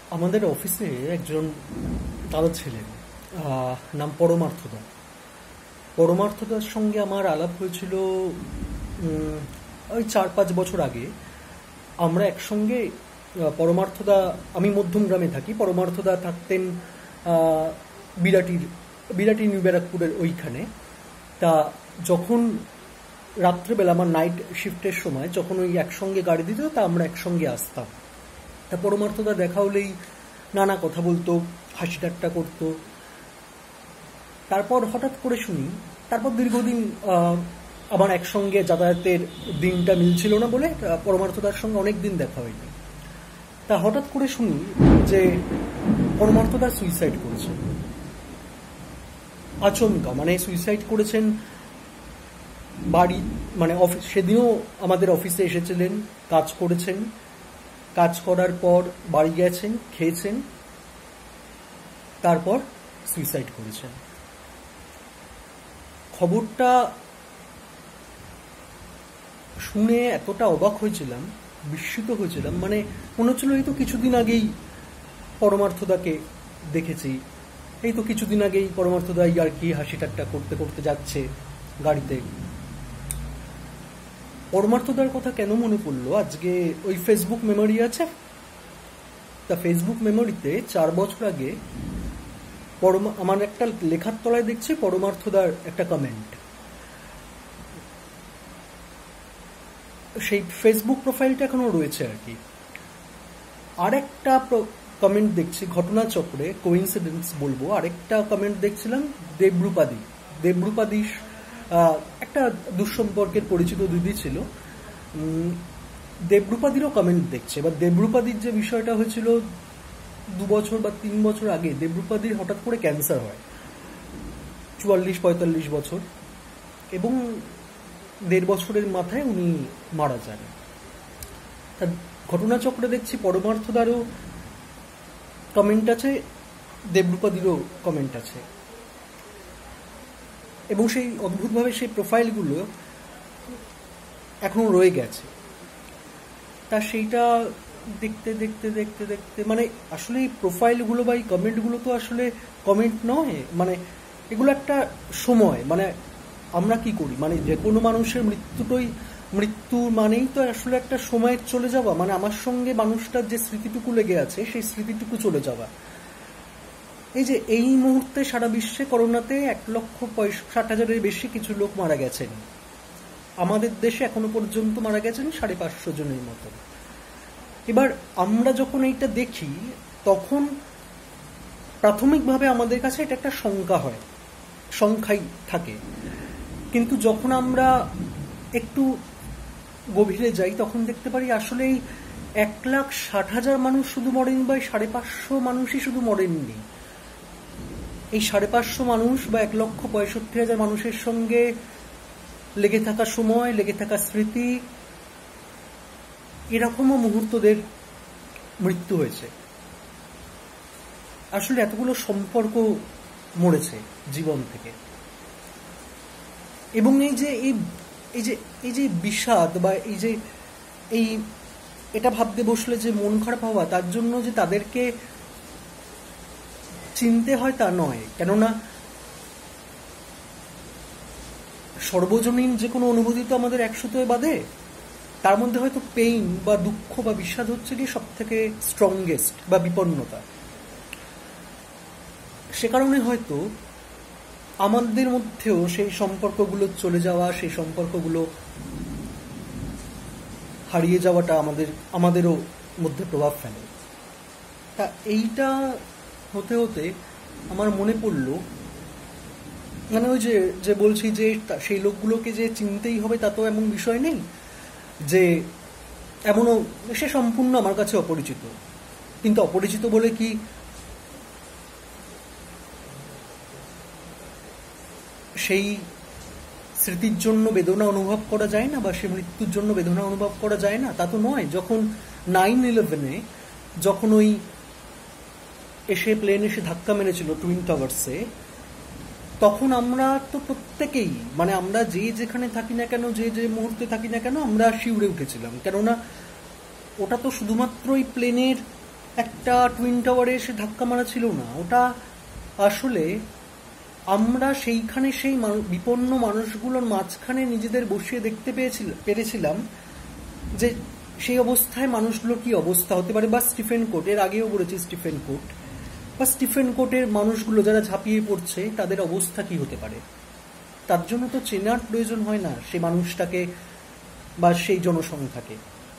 আমাদের অফিসে একজন দাদা ছিলেন, নাম পরমার্থদা। পরমার্থদার সঙ্গে আমার আলাপ হয়েছিল ওই 4-5 বছর আগে। আমরা একসঙ্গে পরমার্থদা, আমি মধ্যমগ্রামে থাকি, পরমার্থদা থাকতেন বিরাটির বিরাটি নিউ ব্যারাকপুরের ওইখানে। তা যখন রাত্রেবেলা আমার নাইট শিফটের সময় যখন ওই একসঙ্গে গাড়ি দিত, তা আমরা একসঙ্গে আসতাম। তা পরমার্থদা দেখা হলেই নানা কথা বলতো, হাসি ঠাট্টা করতো। তারপর হঠাৎ করে শুনি, তারপর দীর্ঘদিন আমার একসঙ্গে যাতায়াতের দিনটা মিলছিল না বলে পরমার্থদার সঙ্গে অনেক দিন দেখা হয়নি। তা হঠাৎ করে শুনি যে পরমার্থদা সুইসাইড করেছেন। আচমকা, মানে সুইসাইড করেছেন বাড়ি, মানে অফিস। সেদিনও আমাদের অফিসে এসেছিলেন, কাজ করেছেন, কাজ করার পর বাড়ি গেছেন, খেয়েছেন, তারপর সুইসাইড করেছেন। খবরটা শুনে এতটা অবাক হয়েছিলাম, বিস্মিত হয়েছিলাম, মানে মনে হচ্ছিল এই তো কিছুদিন আগেই পরমার্থদাকে দেখেছি, এই তো কিছুদিন আগেই পরমার্থদা আর কি হাসি ঠাট্টা করতে করতে যাচ্ছে গাড়িতে। পরমার্থদার কথা কেন মনে পড়লো আজকে, ওই ফেসবুক মেমোরি আছে, তা ফেসবুক মেমোরিতে 4 বছর আগে আমার একটা লেখার তলায় দেখছি পরমার্থদার একটা কমেন্ট। সেই ফেসবুক প্রোফাইলটা এখনো রয়েছে আর কি। আরেকটা কমেন্ট দেখছি ঘটনাচক্রে, কোইন্সিডেন্স বলবো, আরেকটা কমেন্ট দেখছিলাম দেবরূপাদি একটা দুঃসম্পর্কের পরিচিত দিদি ছিল, দেবরূপাদিরও কমেন্ট দেখছে। এবার দেবরূপাদির যে বিষয়টা হয়েছিল 2 বছর বা 3 বছর আগে, দেবরূপাদির হঠাৎ করে ক্যান্সার হয়, 44-45 বছর, এবং 1.5 বছরের মাথায় উনি মারা যান। তা ঘটনাচক্রে দেখছি পরমার্থদারও কমেন্ট আছে, দেবরূপাদিরও কমেন্ট আছে, এবং সেই অদ্ভুতভাবে সেই প্রোফাইলগুলো এখনো রয়ে গেছে। তা সেইটা দেখতে দেখতে দেখতে দেখতে, মানে আসলে এই প্রোফাইলগুলো বা এই কমেন্টগুলো তো আসলে কমেন্ট নয়, মানে এগুলো একটা সময়, মানে আমরা কি করি, মানে যে কোনো মানুষের মৃত্যু মানেই তো আসলে একটা সময়ের চলে যাওয়া, মানে আমার সঙ্গে মানুষটার যে স্মৃতিটুকু লেগে আছে সেই স্মৃতিটুকু চলে যাওয়া। এই যে এই মুহূর্তে সারা বিশ্বে করোনাতে 1,60,000-এর বেশি কিছু লোক মারা গেছেন, আমাদের দেশে এখনো পর্যন্ত মারা গেছেন 550 জনের মতো। এবার আমরা যখন এইটা দেখি তখন প্রাথমিকভাবে আমাদের কাছে এটা একটা শঙ্কা হয়, সংখ্যাই থাকে, কিন্তু যখন আমরা একটু গভীরে যাই তখন দেখতে পারি আসলে এই 1,60,000 মানুষ শুধু মরেনি, বা 550 মানুষই শুধু মরেননি। এই 550 মানুষ বা 1,65,000 মানুষের সঙ্গে লেগে থাকা সময়, লেগে থাকা স্মৃতি, এরকমও মুহূর্তদের মৃত্যু হয়েছে। আসলে এতগুলো সম্পর্ক মরেছে জীবন থেকে। এবং এই যে বিষাদ, বা এটা ভাবতে বসলে যে মন খারাপ হওয়া, তার জন্য যে তাদেরকে চিনতে হয় তা নয়, কেননা সর্বজনীন যে কোনো অনুভূতি তো আমাদের 100 বাদে, তার মধ্যে হয়তো পেইন বা দুঃখ বা বিষাদ হচ্ছে কি সব থেকে স্ট্রংগেস্ট বা বিপন্নতা। সে কারণে হয়তো আমাদের মধ্যেও সেই সম্পর্কগুলো চলে যাওয়া, সেই সম্পর্কগুলো হারিয়ে যাওয়াটা আমাদেরও মধ্যে প্রভাব ফেলে। তা এইটা হতে হতে আমার মনে পড়লো, মানে ওই যে বলছি যে সেই লোকগুলোকে যে চিনতেই হবে তা তো এমন বিষয় নেই, যে এমনও সে সম্পূর্ণ আমার কাছে অপরিচিত, কিন্তু অপরিচিত বলে কি সেই স্মৃতির জন্য বেদনা অনুভব করা যায় না, বা সে মৃত্যুর জন্য বেদনা অনুভব করা যায় না, তা তো নয়। যখন 9/11-এ যখন ওই প্লেন এসে ধাক্কা মেরেছিল টুইন টাওয়ার্সে, তখন আমরা তো প্রত্যেকেই, মানে আমরা যেখানে থাকি না কেন, যে মুহূর্তে থাকি না কেন, আমরা শিউরে উঠেছিলাম, কেননা ওটা তো শুধুমাত্র ওই প্লেনের একটা টুইন টাওয়ারে এসে ধাক্কা মারা ছিল না, ওটা আসলে আমরা সেইখানে সেই বিপন্ন মানুষগুলোর মাঝখানে নিজেদের বসিয়ে দেখতে পেরেছিলাম যে সেই অবস্থায় মানুষগুলোর কি অবস্থা হতে পারে। বা স্টিফেন কোট, এর আগেও বলেছি স্টিফেন কোট, বা স্টিফেন কোটের মানুষগুলো যারা ঝাঁপিয়ে পড়ছে তাদের অবস্থা কি হতে পারে। তার জন্য তো চেনার প্রয়োজন হয় না সেই মানুষটাকে বা সেই জনসংখ্যাকে।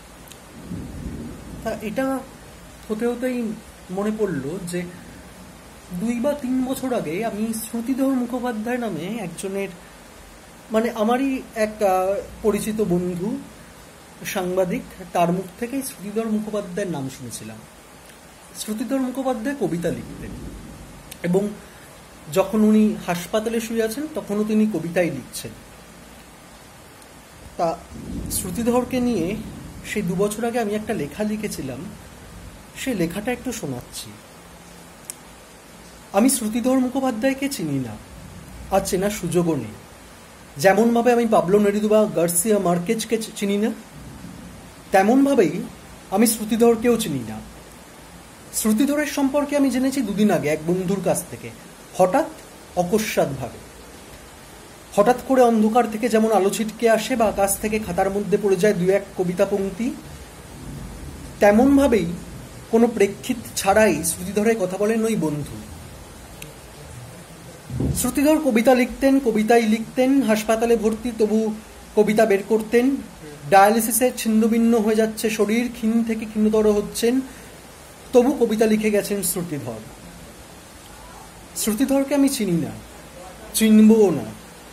তা এটা হতে হতেই মনে পড়লো যে 2 বা 3 বছর আগে আমি শ্রুতিধর মুখোপাধ্যায় নামে একজনের, মানে আমারই এক পরিচিত বন্ধু সাংবাদিক, তার মুখ থেকেই শ্রুতিধর মুখোপাধ্যায়ের নাম শুনেছিলাম। শ্রুতিধর মুখোপাধ্যায় কবিতা লিখতেন এবং যখন উনি হাসপাতালে শুয়ে আছেন তখনও তিনি কবিতাই লিখছেন। তা শ্রুতিধরকে নিয়ে সেই 2 বছর আগে আমি একটা লেখা লিখেছিলাম, সেই লেখাটা একটু শোনাচ্ছি। আমি শ্রুতিধর মুখোপাধ্যায়কে চিনি না, আর চেনার সুযোগও নেই। যেমনভাবে আমি পাবলো নেরুদা বা গার্সিয়া মার্কেজকে চিনি না, তেমনভাবেই আমি শ্রুতিধরকেও চিনি না। শ্রুতিধরের সম্পর্কে আমি জেনেছি 2 দিন আগে এক বন্ধুর কাছ থেকে, হঠাৎ অকস্মাৎভাবে। হঠাৎ করে অন্ধকার থেকে যেমন আলো ছিটকে আসে বা আকাশ থেকে খাতার মধ্যে পড়ে যায় 2-1 কবিতা পংক্তি, তেমনভাবেই কোনো প্রেক্ষিত ছাড়াই শ্রুতিধরের কথা বলেন ওই বন্ধু। শ্রুতিধর কবিতা লিখতেন, কবিতাই লিখতেন, হাসপাতালে ভর্তি তবু কবিতা বের করতেন, ডায়ালিসিসে ছিন্নভিন্ন হয়ে যাচ্ছে শরীর, ক্ষীণ থেকে ক্ষীণতর হচ্ছেন, তবু কবিতা লিখে গেছেন শ্রুতিধর। শ্রুতিধরকে আমি চিনি না, চিনবও না।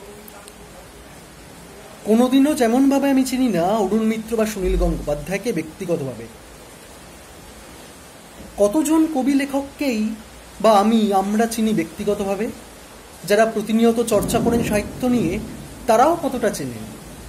কোনোদিনও যেমনভাবে আমি চিনি না অরুণ মিত্র বা সুনীল গঙ্গোপাধ্যায়কে ব্যক্তিগতভাবে। কতজন কবি লেখককেই বা আমরা চিনি ব্যক্তিগতভাবে, যারা প্রতিনিয়ত চর্চা করেন সাহিত্য নিয়ে, তারাও কতটা চেনেন।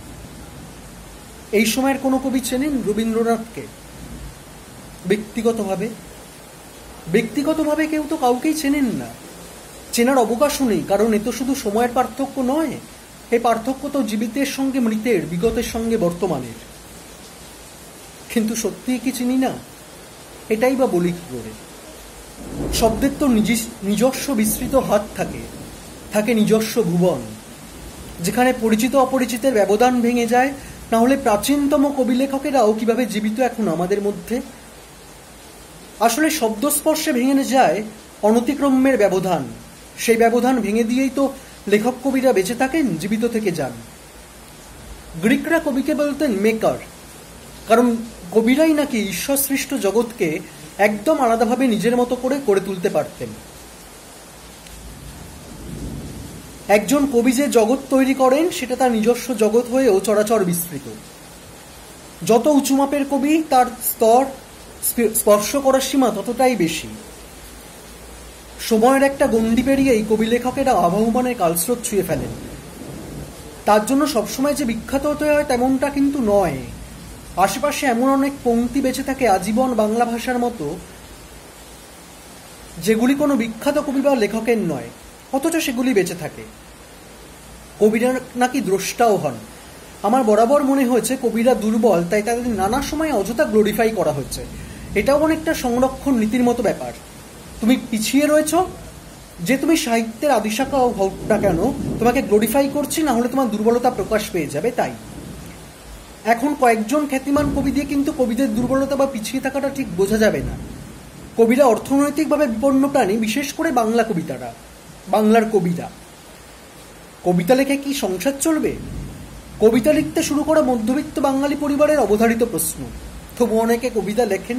এই সময়ের কোনো কবি চেনেন রবীন্দ্রনাথকে ব্যক্তিগতভাবে? ব্যক্তিগতভাবে কেউ তো কাউকেই চেনেন না, চেনার অবকাশও নেই, কারণ এ তো শুধু সময়ের পার্থক্য নয়, এই পার্থক্য তো জীবিতের সঙ্গে মৃতের, বিগতের সঙ্গে বর্তমানের। কিন্তু সত্যিই কি চিনি না? এটাই বা বলি কি করে? শব্দের তো নিজস্ব বিস্তৃত হাত থাকে, থাকে নিজস্ব ভুবন, যেখানে পরিচিত অপরিচিতের ব্যবধান ভেঙে যায়। না হলে প্রাচীনতম কবি লেখকেরাও কিভাবে জীবিত এখন আমাদের মধ্যে? আসলে শব্দস্পর্শে ভেঙে যায় অনতিক্রম্যের ব্যবধান, সেই ব্যবধান ভেঙে দিয়েই তো লেখক কবিরা বেঁচে থাকেন, জীবিত থেকে যান। গ্রিকরা কবিকে বলতেন মেকার, কারণ কবিরাই নাকি ঈশ্বর সৃষ্ট জগৎকে একদম আলাদাভাবে নিজের মতো করে গড়ে তুলতে পারতেন। একজন কবি যে জগৎ তৈরি করেন সেটা তার নিজস্ব জগৎ হয়েও চরাচর বিস্তৃত। যত উঁচু মাপের কবি, তার স্তর স্পর্শ করার সীমা ততটাই বেশি। সময়ের একটা গণ্ডি পেরিয়েই কবি লেখকেরা আবহমানের কালস্রোত ছুঁয়ে ফেলেন। তার জন্য সবসময় যে বিখ্যাত হতে হয় তেমনটা কিন্তু নয়। আশেপাশে এমন অনেক পংক্তি বেঁচে থাকে আজীবন বাংলা ভাষার মতো, যেগুলি কোনো বিখ্যাত কবি বা লেখকের নয়, অথচ সেগুলি বেঁচে থাকে। কবিরা নাকি দ্রষ্টাও হন। আমার বরাবর মনে হয়েছে কবিরা দুর্বল, তাই তাদের নানা সময় অযথা গ্লোরিফাই করা হয়েছে। এটাও অনেকটা সংরক্ষণ নীতির মতো ব্যাপার। তুমি পিছিয়ে রয়েছ, যে তুমি সাহিত্যের আদিশাখা হোক না কেন, তোমাকে গ্লোরিফাই করছি, না হলে তোমার দুর্বলতা প্রকাশ পেয়ে যাবে। তাই এখন কয়েকজন খ্যাতিমান কবি দিয়ে কিন্তু কবিদের দুর্বলতা বা পিছিয়ে থাকাটা ঠিক বোঝা যাবে না। কবিরা অর্থনৈতিকভাবে বিপন্ন প্রাণী, বিশেষ করে বাংলা কবিতারা, বাংলার কবিরা। কবিতা লেখে কি সংসার চলবে? কবিতা লিখতে শুরু করা মধ্যবিত্ত বাঙালি পরিবারের অবধারিত প্রশ্ন। তবু অনেকে কবিতা লেখেন,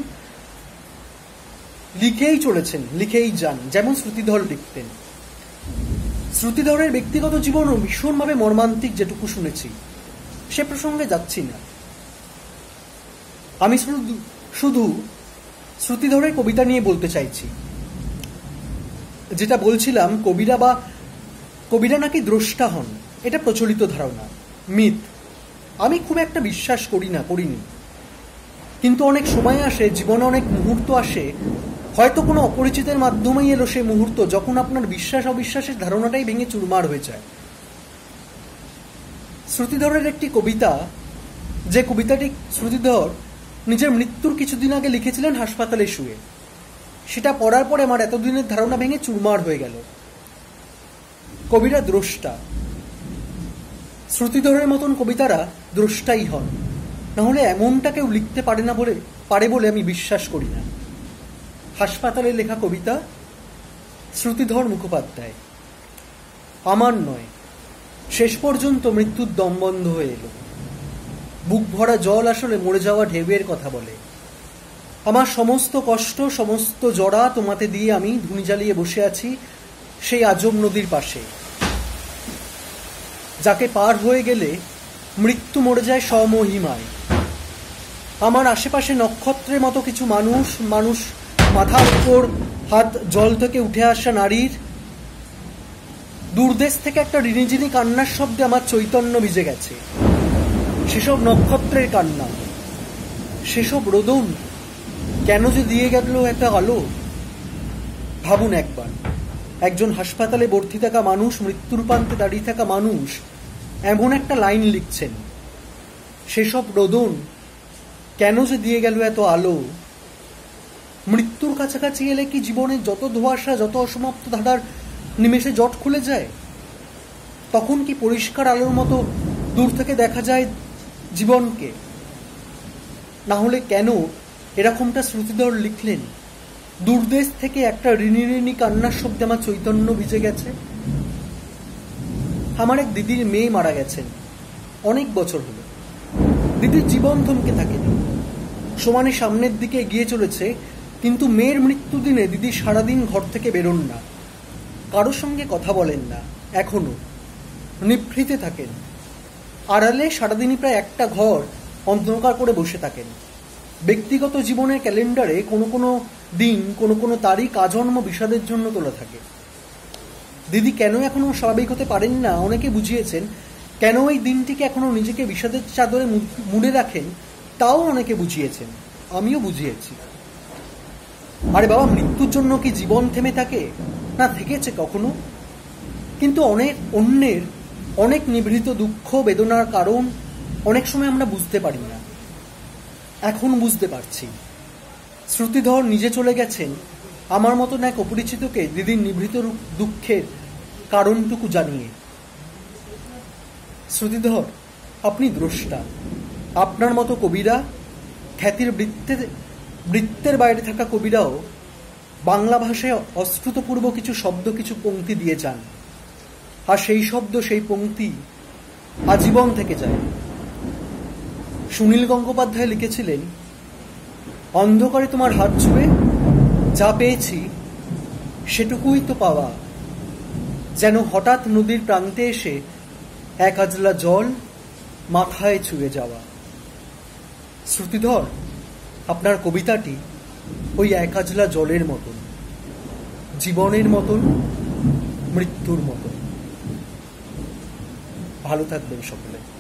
লিখেই চলেছেন, লিখেই যান, যেমন শ্রুতিধর লিখতেন। শ্রুতিধরের ব্যক্তিগত জীবনও ভীষণভাবে মর্মান্তিক, যেটুকু শুনেছি। সে প্রসঙ্গে যাচ্ছি না। আমি শুধু শ্রুতিধরের কবিতা নিয়ে বলতে চাইছি। যেটা বলছিলাম, কবিরা নাকি দ্রষ্টা হন, এটা প্রচলিত ধারণা, মিথ। আমি খুব একটা বিশ্বাস করিনি। কিন্তু অনেক সময় আসে, জীবনে অনেক মুহূর্ত আসে, হয়তো কোনো অপরিচিতের মাধ্যমেই এলো সেই মুহূর্ত, যখন আপনার বিশ্বাস অবিশ্বাসের ধারণাটাই ভেঙে চুরমার হয়ে যায়। শ্রুতিধরের একটি কবিতা, যে কবিতাটি শ্রুতিধর নিজের মৃত্যুর কিছুদিন আগে লিখেছিলেন হাসপাতালে শুয়ে, সেটা পড়ার পরে আমার এতদিনের ধারণা ভেঙে চুরমার হয়ে গেল। কবিরা দ্রষ্টা, শ্রুতিধরের মতন কবিতারা দ্রষ্টাই হন, নাহলে এমনটা কেউ লিখতে পারে বলে আমি বিশ্বাস করি না। হাসপাতালে লেখা কবিতা, শ্রুতিধর মুখোপাধ্যায়। আমার নয়, শেষ পর্যন্ত মৃত্যুর দম বন্ধ হয়ে এলো। বুক ভরা জল আসলে মরে যাওয়া ঢেউয়ের কথা বলে। আমার সমস্ত কষ্ট, সমস্ত জড়া তোমাতে দিয়ে আমি ধুনি জ্বালিয়ে বসে আছি সেই আজব নদীর পাশে, যাকে পার হয়ে গেলে মৃত্যু মরে যায় স্বমহিমায়। আমার আশেপাশে নক্ষত্রের মতো কিছু মানুষ, মাথার উপর হাত জল থেকে উঠে আসা নারীর, দূরদেশ থেকে একটা রিনিঝিনি কান্নার শব্দে আমার চৈতন্য ভিজে গেছে। সেসব নক্ষত্রের কান্না, সেসব রোদন কেন যে দিয়ে গেল একটা আলো। ভাবুন একবার, একজন হাসপাতালে ভর্তি থাকা মানুষ, মৃত্যুর প্রান্তে দাঁড়িয়ে থাকা মানুষ এমন একটা লাইন লিখছেন, সেসব রোদন কেন যে দিয়ে গেল এত আলো। মৃত্যুর কাছাকাছি এলে কি জীবনের যত ধোঁয়াশা, যত অসমাপ্ত ধারার নিমেষে জট খুলে যায়? তখন কি পরিষ্কার আলোর মতো দূর থেকে দেখা যায় জীবনকে? না হলে কেন এরকমটা শ্রুতিধর লিখলেন, দূরদেশ থেকে একটা ঋণী ঋণী কান্নার শব্দে আমার চৈতন্য ভিজে গেছে। আমার এক দিদির মেয়ে মারা গেছেন, অনেক বছর হলো। দিদির জীবন থমকে থাকেনি, সমানে সামনের দিকে এগিয়ে চলেছে, কিন্তু মেয়ের মৃত্যু দিনে দিদি সারাদিন ঘর থেকে বেরোন না, কারোর সঙ্গে কথা বলেন না, এখনো নিভৃতে থাকেন। আড়ালে সারাদিনই প্রায় একটা ঘর অন্ধকার করে বসে থাকেন। ব্যক্তিগত জীবনের ক্যালেন্ডারে কোনো কোনো দিন, কোনো কোনো তারিখ আজন্ম বিষাদের জন্য তোলা থাকে। দিদি কেন এখনো স্বাভাবিক হতে পারেন না অনেকে বুঝিয়েছেন, কেন এই দিনটিকে এখনো নিজেকে বিষাদের চাদরে মুড়ে রাখেন তাও অনেকে বুঝিয়েছেন, আমিও বুঝিয়েছি। আরে বাবা, মৃত্যুর জন্য কি জীবন থেমে থাকে? না, থেকেছে কখনো, কিন্তু অন্যের অনেক নিভৃত দুঃখ বেদনার কারণ অনেক সময় আমরা বুঝতে পারি না। এখন বুঝতে পারছি। শ্রুতিধর নিজে চলে গেছেন আমার মতন এক অপরিচিতকে দিদির নিভৃত দুঃখের কারণটুকু জানিয়ে। শ্রুতিধর, আপনি দ্রষ্টা। আপনার মতো কবিরা, খ্যাতির বৃত্তের বাইরে থাকা কবিরাও বাংলা ভাষায় অশ্রুতপূর্ব কিছু শব্দ, কিছু পংক্তি দিয়ে যান, আর সেই শব্দ, সেই পংক্তি আজীবন থেকে যায়। সুনীল গঙ্গোপাধ্যায় লিখেছিলেন, অন্ধকারে তোমার হাত ছুঁয়ে যা পেয়েছি সেটুকুই তো পাওয়া, যেন হঠাৎ নদীর প্রান্তে এসে এক আজলা জল মাথায় ছুঁয়ে যাওয়া। শ্রুতিধর, আপনার কবিতাটি ওই এক আজলা জলের মতন, জীবনের মতন, মৃত্যুর মতন। ভালো থাকবেন সকলে।